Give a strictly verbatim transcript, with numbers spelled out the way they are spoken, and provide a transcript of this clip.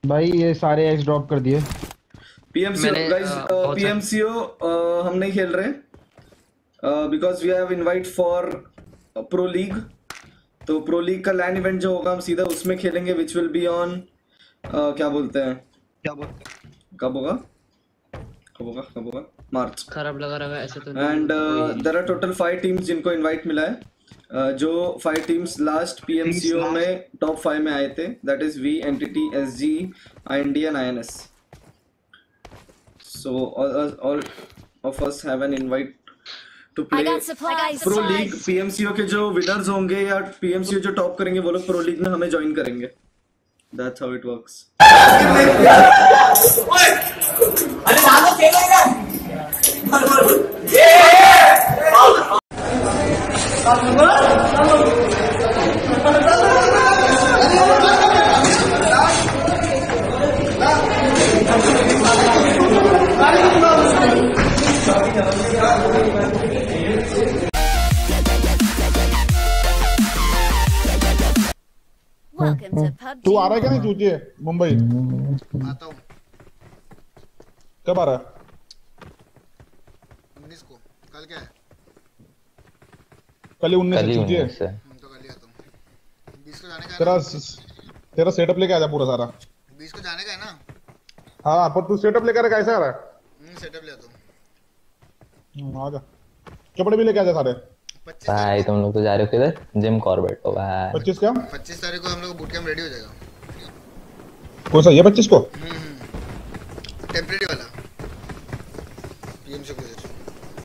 भाई ये सारे एक्स ड्रॉप कर दिए। पीएमसीओ गाइस, पीएमसीओ हम नहीं खेल रहे because we have invite for pro league. तो प्रो लीग का लैंड इवेंट जो होगा हम सीधा उसमें खेलेंगे, विच विल बी ऑन क्या बोलते हैं क्या बोलते हैं कब होगा कब होगा कब होगा मार्च। खराब लगा रहा है ऐसे तो। And there are total five teams जिनको इनवाइट मिला है, uh, जो फाइव टीम्स लास्ट पीएमसीओ में टॉप फाइव में आए थे, that is V, NTT, SG, IND and INS. So all, all of us have an invite to play Pro League। P M C O के जो winners होंगे या P M C O जो top करेंगे वो लोग Pro League में हमें ज्वाइन करेंगे। That's how it works। तू आ रहा है क्या नहीं चूतिए मुंबई? आता हूँ। कब आ रहा है? उन्नीस को। कल क्या है? कल उन्नीस से चूतिए। तो कल ही आता हूँ। बीस को जाने का है तेरा ना? तेरा सेटअप लेके आ जा पूरा सारा। बीस को जाने का है ना? हाँ पर तू सेटअप लेकर कैसे आ रहा है? हम्म सेटअप ले आता हूँ। आ जा। कपड़े भी लेके आ जा सारे। भाई तुम लोग तो जा रहे हो किधर? जिम कॉर्बेट हो भाई। पच्चीस क्या? पच्चीस तारीख को हम लोग बूट कैंप रेडी हो जाएगा। कौन सा ये पच्चीस को?